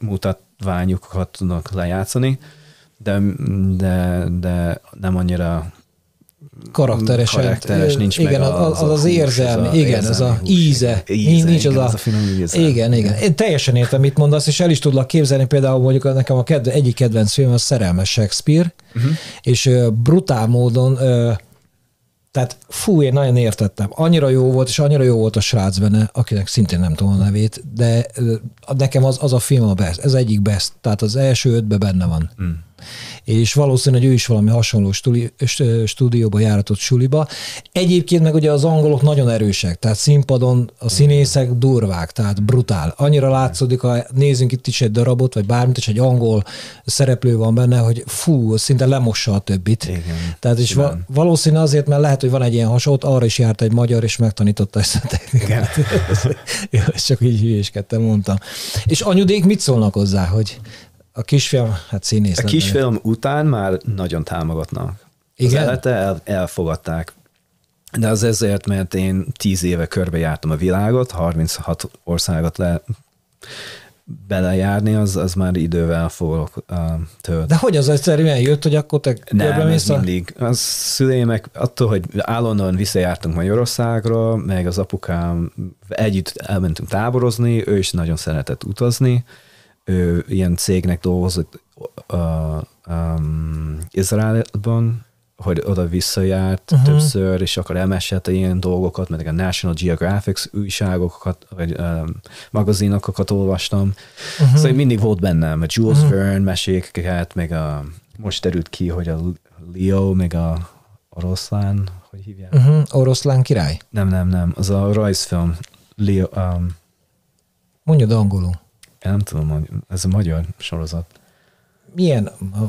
mutatványokat tudnak lejátszani, de nem annyira karakteres, nincs igen, meg az érzelmi, igen, ez a íze, nincs az a finom íze. Igen. Én teljesen értem, mit mondasz, és el is tudlak képzelni, például mondjuk nekem egyik kedvenc film a Szerelmes Shakespeare, és brutál módon, tehát én nagyon értettem. Annyira jó volt, és annyira jó volt a srác benne, akinek szintén nem tudom a nevét, de nekem az a film a best, ez egyik best, tehát az első 5-ben benne van. És valószínűleg ő is valami hasonló stúdióba járatott suliba. Egyébként meg ugye az angolok nagyon erősek, tehát színpadon a színészek durvák, tehát brutál. Annyira látszódik, ha nézzünk itt is egy darabot, vagy bármit, és egy angol szereplő van benne, hogy szinte lemossa a többit. Igen, tehát és valószínű azért, mert lehet, hogy van egy ilyen hasonló, arra is járt egy magyar, és megtanította ezt a technikát. És csak így hülyéskedtem, mondtam. És anyudék mit szólnak hozzá, hogy a kisfilm, hát színész. A kisfilm után már nagyon támogatnak. Igen? Az elete elfogadták. De az ezért, mert én 10 éve körbejártam a világot, 36 országot belejárni, az már idővel fogok tölt. De hogy az egyszerűen jött, hogy akkor te körbemész? Nem, mindig. A szüleimek attól, hogy állandóan visszajártunk Magyarországra, meg az apukám együtt elmentünk táborozni, ő is nagyon szeretett utazni, ő ilyen cégnek dolgozott Izraelban, hogy oda visszajárt többször, és akkor elmesélte ilyen dolgokat, meg a National Geographic újságokat, vagy magazinokat olvastam. Szóval mindig volt bennem a Jules Verne meséket, meg most derült ki, hogy a Leo, meg a Oroszlán, hogy hívják? Oroszlán király? Nem, az a rajzfilm. Leo, mondjad angolul. Nem tudom, ez a magyar sorozat. Milyen?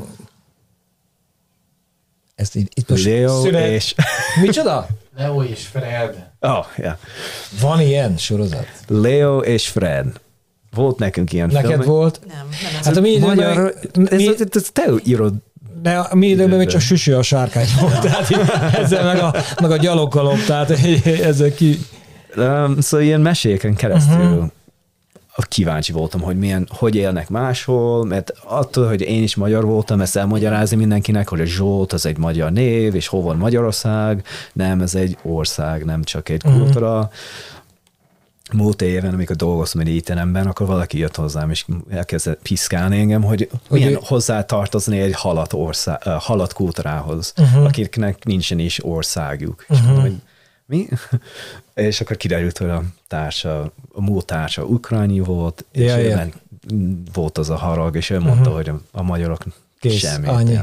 Ezt itt most Leo és... Micsoda? Leo és Fred. Yeah. Van ilyen sorozat? Leo és Fred. Volt nekünk ilyen film. Neked volt? Nem. Hát a mi időben... Ez te írod. De a mi időben még csak Süsű a sárkány volt, tehát ezzel meg a gyalogkalom, tehát ezzel ki... Szóval ilyen meséken keresztül kíváncsi voltam, hogy élnek máshol, mert attól, hogy én is magyar voltam, ezt elmagyarázni mindenkinek, hogy a Zsolt az egy magyar név, és hol van Magyarország, nem, ez egy ország, nem csak egy kultúra. Múlt éven, amikor dolgoztam egy étteremben, akkor valaki jött hozzám, és elkezdett piszkálni engem, hogy milyen hozzá tartozni egy halad kultúrához, akiknek nincsen is országjuk. És mondom, hogy mi? És akkor kiderült, hogy a múlt társa ukrajni volt, és volt az a harag, és ő mondta, hogy a magyarok semmit.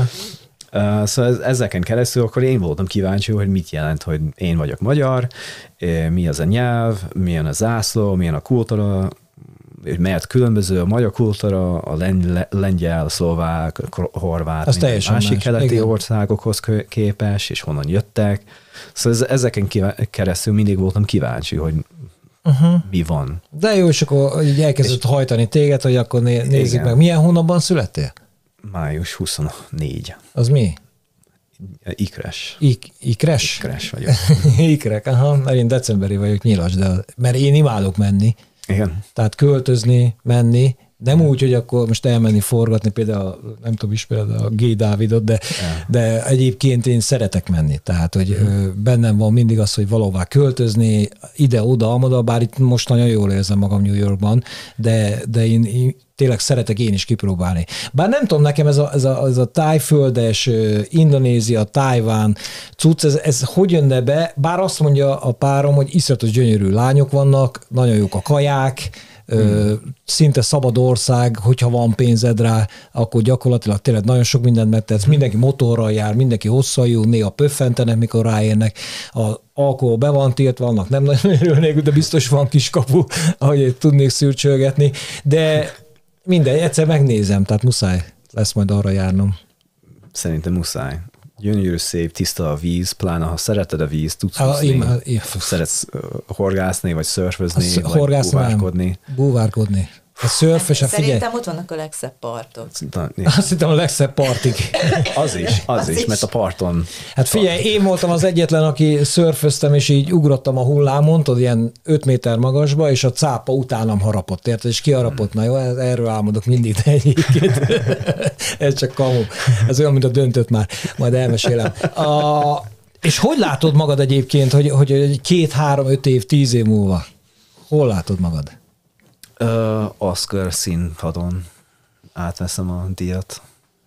Szóval ezeken keresztül akkor én voltam kíváncsi, hogy mit jelent, hogy én vagyok magyar, mi az a nyelv, milyen a zászló, milyen a kultúra, mert különböző a magyar kultúra, a lengyel, a szlovák, a horvát, másik keleti országokhoz képes, és honnan jöttek. Szóval ezeken keresztül mindig voltam kíváncsi, hogy mi van. De jó, és akkor így elkezdett hajtani téged, hogy akkor nézzük meg. Milyen hónapban születtél? Május 24. Az mi? Ikres. Ikres? Ikres vagyok. Ikrek, mert én decemberi vagyok, nyilas, de mert én imádok menni. Igen. Tehát költözni, menni, nem úgy, hogy akkor most elmenni forgatni, például, nem tudom is például a G. Dávidot, de egyébként én szeretek menni. Tehát, hogy bennem van mindig az, hogy valahová költözni, ide-oda, amoda, bár itt most nagyon jól érzem magam New Yorkban, de én tényleg szeretek én is kipróbálni. Bár nem tudom, nekem ez a tájföldes, Indonézia, Tajván cucc, ez hogy jönne be? Bár azt mondja a párom, hogy iszonyatos gyönyörű lányok vannak, nagyon jók a kaják, szinte szabad ország, hogyha van pénzed rá, akkor gyakorlatilag tényleg nagyon sok mindent megtetsz, mindenki motorral jár, mindenki hosszajú, néha pöffentenek, mikor ráérnek, az alkohol be van tiltva, annak nem nagyon örülnék, de biztos van kiskapu, ahogy tudnék szürcsölgetni, de mindegy, egyszer megnézem, tehát muszáj lesz majd arra járnom. Szerintem muszáj. Gyönyörű, szép, tiszta a víz, pláne ha szereted a víz, tudsz úszni, szeretsz horgászni, vagy szörfözni, vagy búvárkodni. Búvárkodni. A szörf, és Szerintem ott vannak a legszebb partok. Azt hittem a legszebb partig. Az is, mert a parton. Hát figyelj, én voltam az egyetlen, aki szörföztem, és így ugrottam a hullámon, tudod, ilyen 5 méter magasba, és a cápa utánam harapott, érted? És kiharapott, na jó, erről álmodok mindig, de egyébként. Ez csak kamu. Ez olyan, mint a döntött már. Majd elmesélem. És hogy látod magad egyébként, hogy 2, 3, 5 év, 10 év múlva? Hol látod magad? Oscar színpadon átveszem a díjat.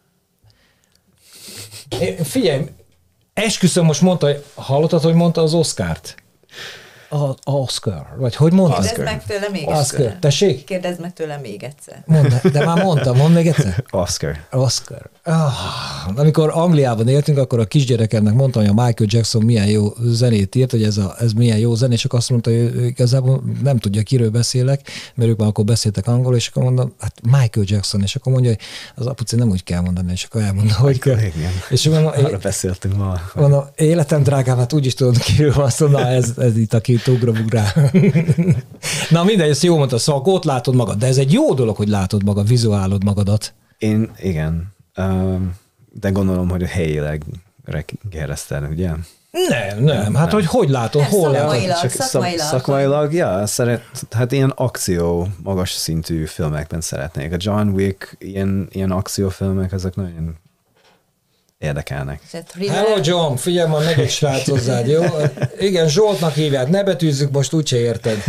Figyelj, esküszöm, most mondta, hallottad, hogy mondta az Oscart? Oscar, vagy hogy mondta? Kérdezd meg tőle még Oscar. egyszer. Tessék? Kérdezd meg tőle még egyszer. De már mondtam, mondd még egyszer. Oscar. Amikor Angliában éltünk, akkor a kisgyerekemnek mondtam, hogy a Michael Jackson milyen jó zenét írt, hogy ez milyen jó zenét, és akkor azt mondta, hogy igazából nem tudja, kiről beszélek, mert ők már akkor beszéltek angolul, és akkor mondom, hát Michael Jackson, és akkor mondja, hogy az apuci nem úgy kell mondani, és akkor elmondom, hogy kell. És mondom, arra beszéltünk ma. Mondom, életem drágám, hát úgyis tudod, kiről van szó, na ez itt a két ugrabugrá. Na mindegy, ezt jó mondta, szóval ott látod magad, de ez egy jó dolog, hogy látod magad, vizuálod magadat. Igen. De gondolom, hogy helyileg geresztel, ugye? Nem. Hát hogy látod, hol látod? Szakmailag, ja, hát ilyen akció, magas szintű filmekben szeretnék. A John Wick, ilyen akciófilmek, ezek nagyon érdekelnek. Hello John, figyelj, ma meg egy srác hozzád, jó? Igen, Zsoltnak hívják, ne betűzzük, most úgyse érted.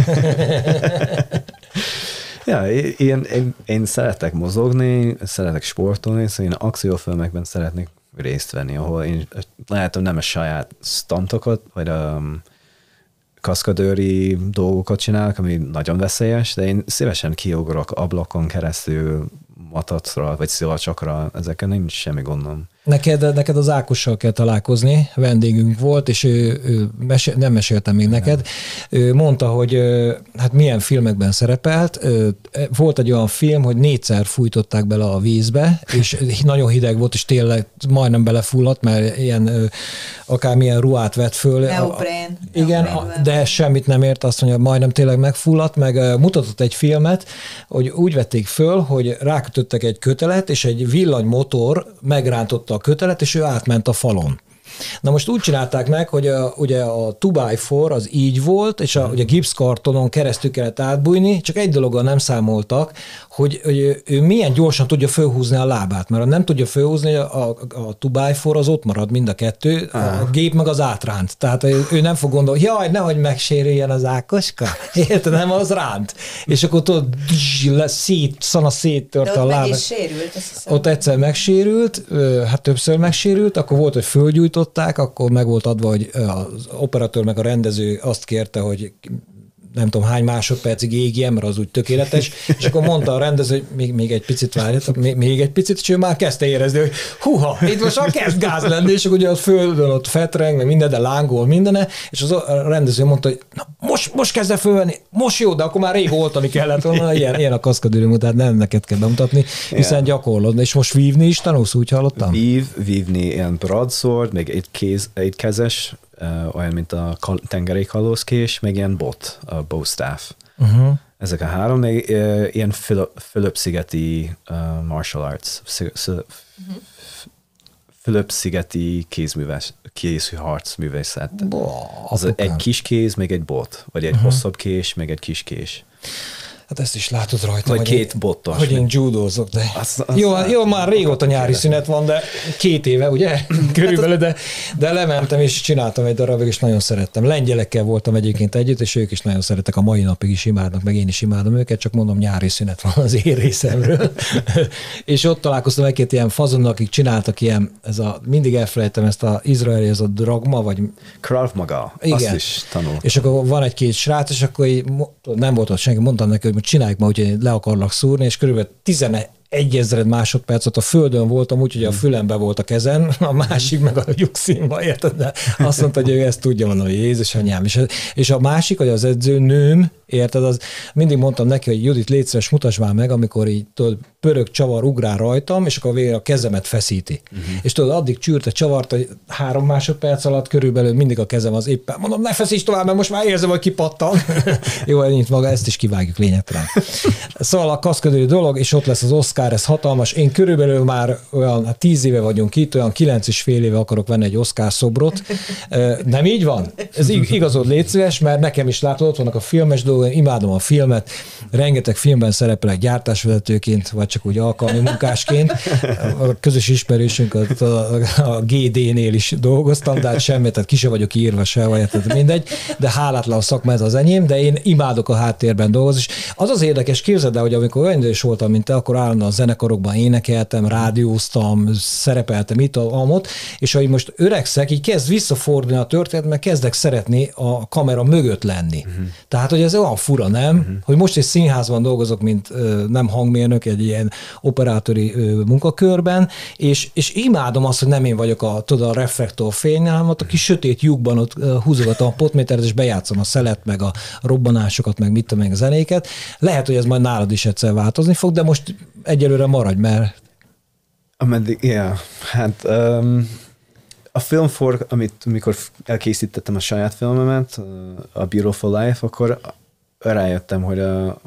Ja, én szeretek mozogni, szeretek sportolni, szóval én akciófilmekben szeretnék részt venni, ahol én lehet, hogy nem a saját stuntokat, vagy a kaszkadőri dolgokat csinálok, ami nagyon veszélyes, de én szívesen kiugrok ablakon keresztül matacra, vagy szivacsakra, ezeken nincs semmi gondom. Neked az Ákossal kell találkozni, vendégünk volt, és ő nem meséltem még neked, ő mondta, hogy hát milyen filmekben szerepelt. Volt egy olyan film, hogy 4-szer fújtották bele a vízbe, és nagyon hideg volt, és tényleg majdnem belefulladt, mert ilyen akármilyen ruhát vett föl. Neoprén. Igen, de semmit nem ért, azt mondja, majdnem tényleg megfulladt, meg mutatott egy filmet, hogy úgy vették föl, hogy rákötöttek egy kötelet, és egy villanymotor megrántotta a kötelet, és ő átment a falon. Na most úgy csinálták meg, hogy ugye a 2x4 az így volt, és ugye gipszkartonon keresztül kellett átbújni, csak egy dologgal nem számoltak, hogy ő milyen gyorsan tudja fölhúzni a lábát, mert ha nem tudja fölhúzni, a 2x4 az ott marad mind a kettő, a gép meg az átránt. Tehát ő nem fog gondolni, jaj, nehogy megsérüljen az Ákoska. Érted, nem, az ránt. És akkor tudod, széttört a lábát. Meg is sérült, azt hiszem. Ott egyszer megsérült, hát többször megsérült, akkor volt, hogy fölgyújtották, akkor meg volt adva, hogy az operatőr meg a rendező azt kérte, hogy nem tudom hány másodpercig égjen, mert az úgy tökéletes, és akkor mondta a rendező, hogy még egy picit várjatok, még egy picit, és ő már kezdte érezni, hogy húha, itt most már kezd gáz lenni, és akkor ugye ott földön ott fetreng, meg minden, de lángol mindene, és a rendező mondta, hogy na, most kezd el fölvenni, most jó, de akkor már rég oltani kellett volna, ilyen a kaszkadőröm, tehát nem neked kell bemutatni, hiszen gyakorlod, és most vívni is tanulsz, úgy hallottam? Vívni ilyen broadsword, még egy kezes, olyan, mint a tengeri kalózkés, meg ilyen bot, a bowstaff. Ezek a három, meg ilyen Fülöp-szigeti martial arts, Fülöp-szigeti kézharcművészet. Az egy kis kéz, meg egy bot, vagy egy hosszabb kés, meg egy kis kés. Hát ezt is látod rajta. Vagy két bottos. Hogy én judózok, de... Jó, már régóta nyári szünet van, de 2 éve, ugye? Körülbelül, de lementem és csináltam egy darabig, és nagyon szerettem. Lengyelekkel voltam egyébként együtt, és ők is nagyon szerettek, a mai napig is imádnak, meg én is imádom őket, csak mondom, nyári szünet van az én részemről. És ott találkoztam egy-két ilyen fazonnal, akik csináltak ilyen, mindig elfelejtem ezt az izraeli, ez a dragma, vagy... Krav Maga, igen. Azt is tanultam. És akkor van egy-két srác, és akkor nem volt ott senki, mondtam neki, hogy csináljuk ma, hogy le akarlak szúrni, és körülbelül 11 000 másodpercet a földön voltam, úgyhogy a fülembe volt a kezem, a másik meg a lyukszínba, érted? De azt mondta, hogy ő ezt tudja, mondani, hogy Jézus anyám. És a másik, hogy az edző nőm, Érted? Az, mindig mondtam neki, hogy Judit, légy szíves, mutasd már meg, amikor így tudod, pörög, csavar, ugrál rajtam, és akkor végre a kezemet feszíti. És tudod, addig csűrte, csavart, hogy 3 másodperc alatt körülbelül mindig a kezem az éppen. Mondom, ne feszíts tovább, mert most már érzem, hogy kipattan. Jó, ennyit maga, ezt is kivágjuk lényegtelen. Szóval a kaszködő dolog, és ott lesz az Oscar, ez hatalmas. Én körülbelül már olyan 10 éve vagyunk itt, olyan 9,5 éve akarok venni egy Oscar szobrot. Nem így van? Ez igazod, légy szíves, mert nekem is látod, ott vannak a filmes dolgok, imádom a filmet, rengeteg filmben szerepelek gyártásvezetőként, vagy csak úgy alkalmi munkásként. A közös ismerősünk a GD-nél is dolgoztam, de hát semmit, tehát ki sem vagyok írva se, vagy tehát mindegy, de hálátlan szakma ez az enyém, de én imádok a háttérben dolgozni. És az az érdekes, képzeld el, hogy amikor olyan idős voltam, mint te, akkor állandóan a zenekarokban énekeltem, rádióztam, szerepeltem itt, amott, és ahogy most öregszek, így kezd visszafordulni a történet, mert kezdek szeretni a kamera mögött lenni. Tehát, hogy ez olyan fura, nem? Hogy most egy színházban dolgozok, mint nem hangmérnök, egy ilyen operátori munkakörben, és imádom azt, hogy nem én vagyok a reflektorfény, hanem ott a kis sötét lyukban ott húzogatom a potméteret, és bejátszom a szelet, meg a robbanásokat, meg mit tudom, meg a zenéket. Lehet, hogy ez majd nálad is egyszer változni fog, de most egyelőre maradj, mert... Hát a Film4, amikor elkészítettem a saját filmemet, a Beautiful Life, akkor rájöttem, hogy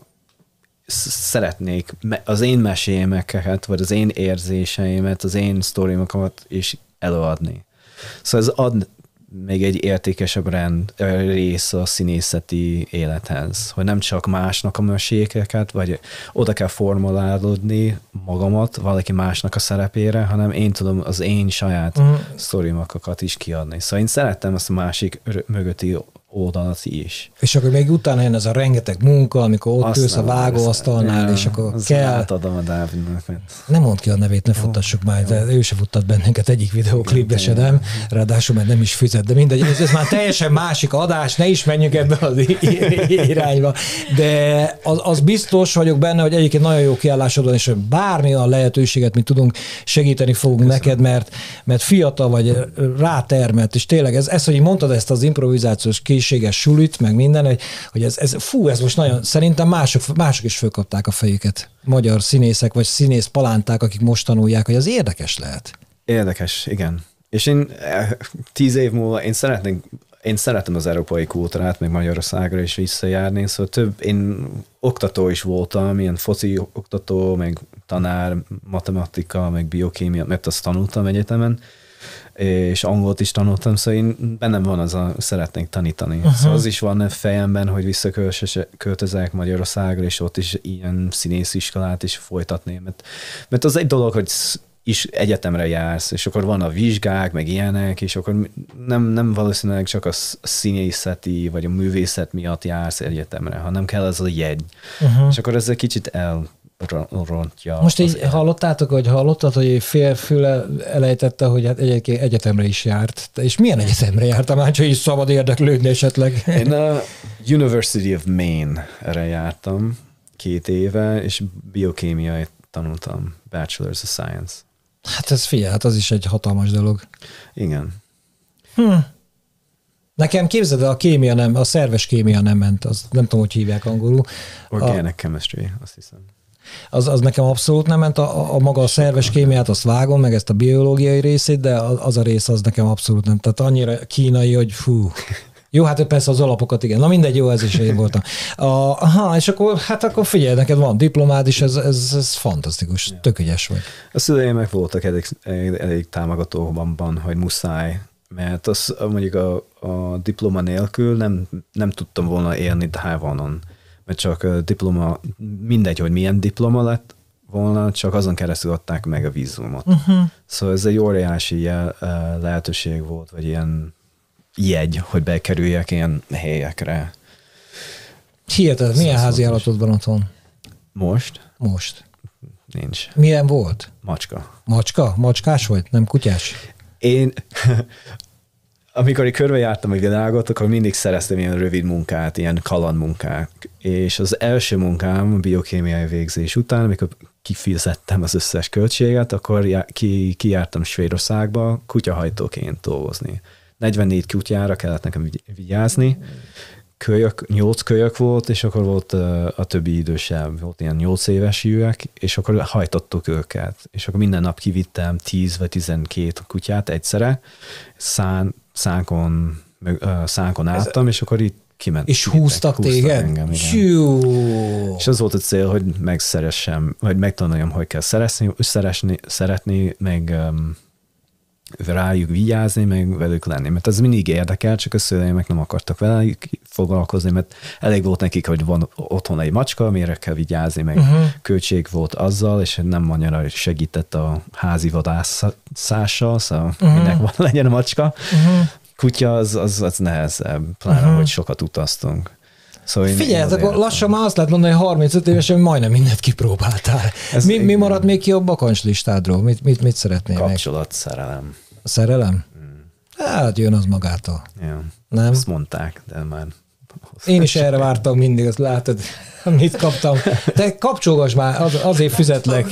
szeretnék az én mesémeket, vagy az én érzéseimet, az én sztoriumokat is előadni. Szóval ez ad még egy értékesebb rész a színészeti élethez, hogy nem csak másnak a mesékeket, vagy oda kell formulálódni magamat valaki másnak a szerepére, hanem én tudom az én saját sztoriumokat is kiadni. Szóval én szerettem azt a másik mögötti oldalat is. És akkor még utána jön ez a rengeteg munka, amikor ott ülsz a vágóasztalnál, és akkor kell... Átadom a Dávidnak. Nem mondd ki a nevét, ne futtassuk már, de ő se futtat bennünket egyik videóklipbe se, nem? Ráadásul mert nem is fizet, de mindegy, ez már teljesen másik adás, ne is menjünk ebbe az irányba. De az biztos vagyok benne, hogy egyébként nagyon jó kiállásod van, és bármi a lehetőséget, mint tudunk, segíteni fogunk neked, mert fiatal vagy, rátermelt, és tényleg ez, hogy mondtad ezt az improvizációs készséges sulit, meg minden, hogy ez most nagyon, szerintem mások is fölkapták a fejüket. Magyar színészek, vagy színész palánták, akik most tanulják, hogy az érdekes lehet. Érdekes, igen. És én 10 év múlva én szeretem az európai kultúrát, meg Magyarországra is visszajárni, szóval én oktató is voltam, ilyen foci oktató, meg tanár, matematika, meg biokémia, mert azt tanultam egyetemen, és angolt is tanultam, szóval én bennem van az szeretnék tanítani. Szóval az is van fejemben, hogy visszaköltözek Magyarországra, és ott is ilyen színésziskolát is folytatni, mert az egy dolog, hogy is egyetemre jársz, és akkor van a vizsgák, meg ilyenek, és akkor nem valószínűleg csak a színészeti, vagy a művészet miatt jársz egyetemre, hanem kell ez a jegy. És akkor ez egy kicsit elrontja. Most így hallottad, hogy félfüle elejtette, hogy hát egyébként egyetemre is járt. És milyen egyetemre jártam? Hát csak is szabad érdeklődni esetleg. Én a University of Maine-re jártam 2 éve, és biokémiai tanultam, Bachelor's of Science. Hát ez figyelj, hát az is egy hatalmas dolog. Igen. Nekem képzeld, a szerves kémia nem ment, az nem tudom, hogy hívják angolul. Organic chemistry, azt hiszem. Az nekem abszolút nem ment, a maga a szerves kémiát azt vágom, meg ezt a biológiai részét, de az a rész az nekem abszolút nem. Tehát annyira kínai, hogy fú. Jó, hát persze az alapokat, igen. Na mindegy, jó, ez is én voltam. És akkor figyelj, neked van diplomád is, ez fantasztikus, tök ügyes vagy. A szüleimek voltak elég támogatóban, hogy muszáj, mert az mondjuk a diploma nélkül nem tudtam volna élni Taiwanon, mert csak a diploma, mindegy, hogy milyen diploma lett volna, csak azon keresztül adták meg a vízumot. Szóval ez egy óriási lehetőség volt, vagy ilyen jegy, hogy bekerüljek ilyen helyekre. Hihetetlen, milyen házi állatod van otthon? Most? Nincs. Milyen volt? Macska. Macskás vagy? Nem kutyás? Én, amikor körbejártam a világot, akkor mindig szereztem ilyen rövid munkát, ilyen kalandmunkák. És az első munkám a biokémiai végzés után, amikor kifizettem az összes költséget, akkor kijártam Svédországba kutyahajtóként dolgozni. 44 kutyára kellett nekem vigyázni, 8 kölyök volt, és akkor volt a többi idősebb, volt ilyen 8 éves hívek, és akkor hajtottuk őket. És akkor minden nap kivittem 10 vagy 12 kutyát egyszerre, szánkon álltam, és akkor itt kiment. És húztak téged? Engem, és az volt a cél, hogy megszeressem, vagy megtanuljam, hogy kell szeretni, meg rájuk vigyázni, meg velük lenni. Mert ez mindig érdekel, csak a szüleimek nem akartak velük foglalkozni, mert elég volt nekik, hogy van otthon egy macska, amire kell vigyázni, meg költség volt azzal, és nem annyira segített a házi vadászással, szóval minek legyen a macska. Kutya az nehezebb, pláne, hogy sokat utaztunk. Szóval figyelj, akkor lassan már azt lehet mondani, hogy 35 évesen majdnem mindent kipróbáltál. Mi maradt még ki a bakancslistádról? Mit szeretnél meg? Kapcsolat, szerelem. Szerelem? Hát jön az magától. Ja. Nem? Azt mondták, de már... Én is erre vártam mindig, azt látod, mit kaptam. Te kapcsolgass már, azért fizetlek.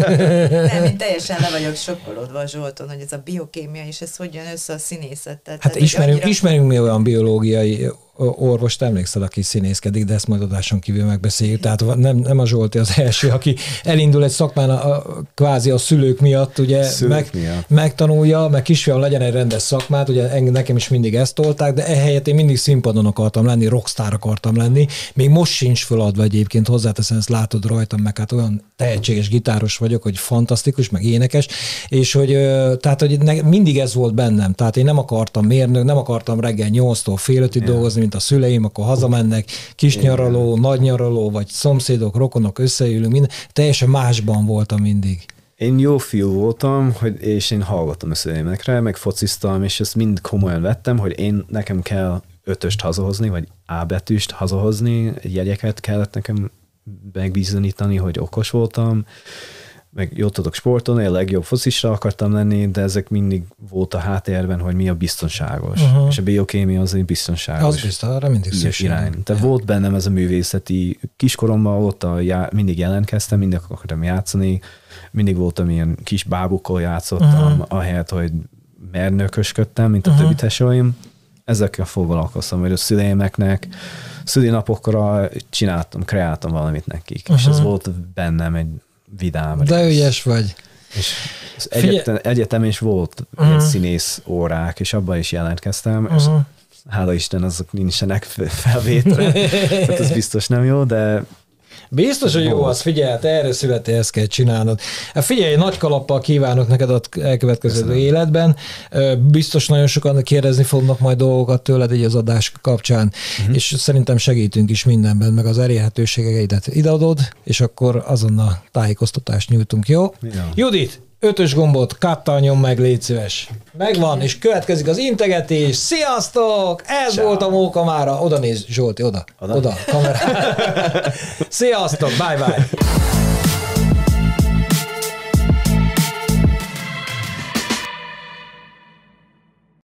Nem, én teljesen le vagyok sokkolódva a Zsolton, hogy ez a biokémia, és ez hogy jön össze a színészettel. Hát ismerünk mi olyan biológiai orvost, emlékszel, aki színészkedik, de ezt majd adáson kívül megbeszéljük. Tehát nem a Zsolti az első, aki elindul egy szakmán kvázi a szülők miatt, ugye megtanulja, meg kisfiam legyen egy rendes szakmát, ugye nekem is mindig ezt tolták, de ehelyett én mindig színpadon akartam lenni, rockstar akartam lenni. Még most sincs föladva egyébként, hozzáteszem, ezt látod rajtam, meg hát olyan tehetséges gitáros vagyok, hogy fantasztikus, meg énekes, és hogy, tehát, hogy mindig ez volt bennem. Tehát én nem akartam mérnök, nem akartam reggel 8-tól fél 5-ig dolgozni, mint a szüleim, akkor hazamennek, kis nyaraló, nagy nyaraló, vagy szomszédok, rokonok, összeülünk, minden. Teljesen másban voltam mindig. Én jó fiú voltam, és én hallgattam a szüleimekre, meg fociztam, és ezt mind komolyan vettem, hogy nekem kell 5-öst hazahozni, vagy A betűst hazahozni, jegyeket kellett nekem megbizonyítani, hogy okos voltam, meg jól tudok sportolni, a legjobb focisra akartam lenni, de ezek mindig volt a háttérben, hogy mi a biztonságos. És a biokémia az egy biztonságos. Az biztos, arra mindig szükség. Tehát volt bennem ez a művészeti, kiskoromban ott mindig jelentkeztem, mindig akartam játszani, mindig voltam ilyen kis bábukkal játszottam, ahelyett, hogy mernökösködtem, mint a többi tesóim. Ezekkel foglalkoztam, hogy a szüleimeknek szülinapokra kreáltam valamit nekik. És ez volt bennem egy vidám. De ügyes vagy. És egyetem is volt színész órák, és abban is jelentkeztem, és hála Isten, azok nincsenek felvétre. Tehát ez biztos nem jó, de biztos, hogy jó az, figyelj, erre születél, ezt kell csinálnod. Figyelj, nagy kalappal kívánok neked az elkövetkező életben. Biztos nagyon sokan kérdezni fognak majd dolgokat tőled így az adás kapcsán, és szerintem segítünk is mindenben, meg az elérhetőségeidet ideadod, és akkor azonnal tájékoztatást nyújtunk, jó? Ja. Judit, 5-ös gombot kattal nyom meg, légy szíves. Megvan, és következik az integetés. Sziasztok! Ez volt a Móka mára. Oda néz, Zsolti, oda, kamera. Sziasztok, bye-bye!